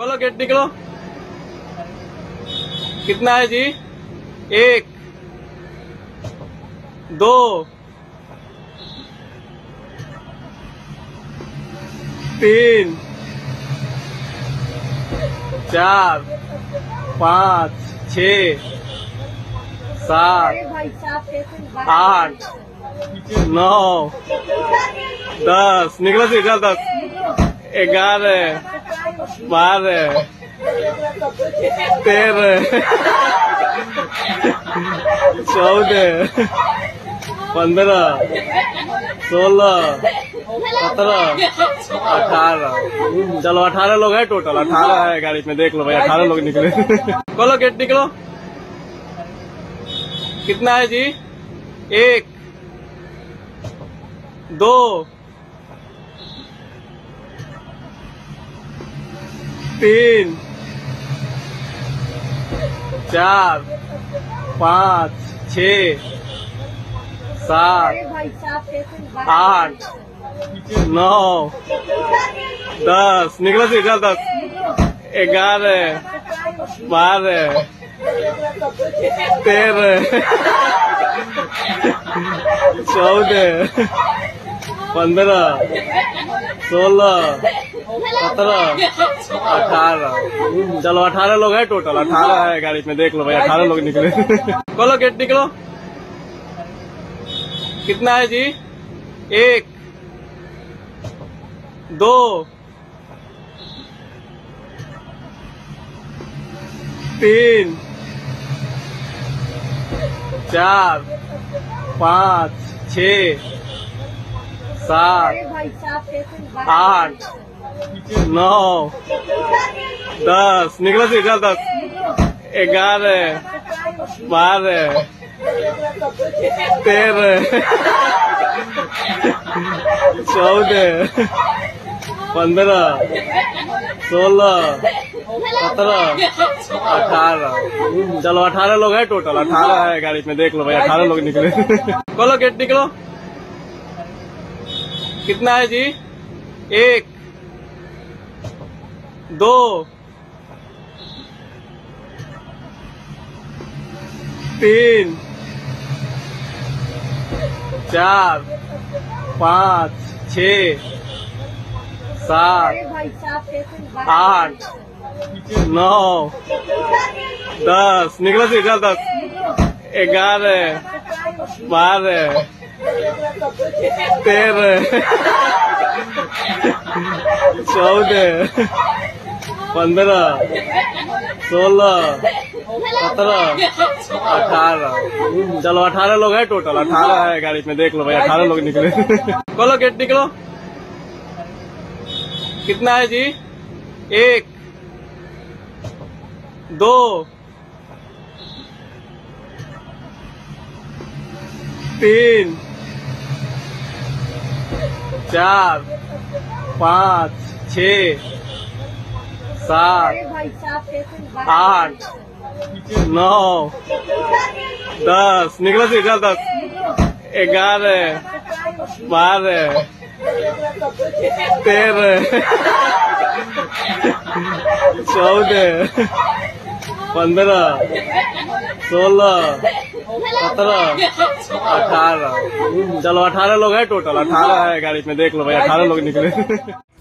खोलो गेट निकलो। कितना है जी? 1 2 3 4 5 6 7 8 9 10 निकलो सी चल 10 11 12 13 14 15 16 17 18 चलो 18 लोग हैं टोटल। 18 है गाड़ी में, देख लो भाई 18 लोग निकले। खोलो गेट निकलो। कितना है जी? 1 2 3 4 5 6 7 8 9 10 निकलो सी चल 10 11 12 13 14 15 16 17 18 चलो 18 लोग हैं टोटल। 18 है गाड़ी में, देख लो भाई 18 लोग निकले। खोलो गेट निकलो। कितना है जी? 1 2 3 4 5 6 7 8 9 10 निकलो सी चल 10 11 12 13 14 15 16 17 18 चलो 18 लोग हैं टोटल। 18 है गाड़ी में, देख लो भाई 18 लोग निकले। खोलो गेट निकलो। कितना है जी? 1 2 3 4 5 6 7 8 9 10 निकलो सी चल 10 11 12 13 14 15 16 17 18 चलो 18 लोग हैं टोटल। 18 है गाड़ी में, देख लो भाई 18 लोग निकले। खोलो गेट निकलो। कितना है जी? 1 2 3 4 5 6 7 8 9 10 निकलो सी चल 10 11 12 13 14 15 16 17 18 चलो 18 लोग हैं टोटल। 18 है गाड़ी में, देख लो भाई 18 लोग निकले।